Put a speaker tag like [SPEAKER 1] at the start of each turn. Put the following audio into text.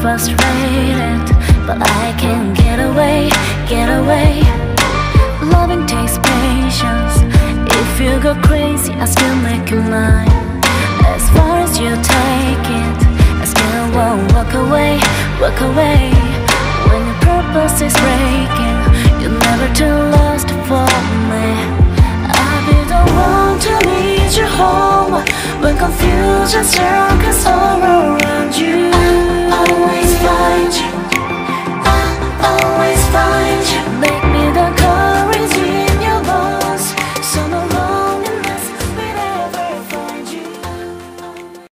[SPEAKER 1] frustrated, but I can't get away, get away. Loving takes patience. If you go crazy, I still make you mine. As far as you take it, I still won't walk away, walk away. When your purpose is breaking, you're never too lost for me. I'll be the one to lead you home when confusion circles all around.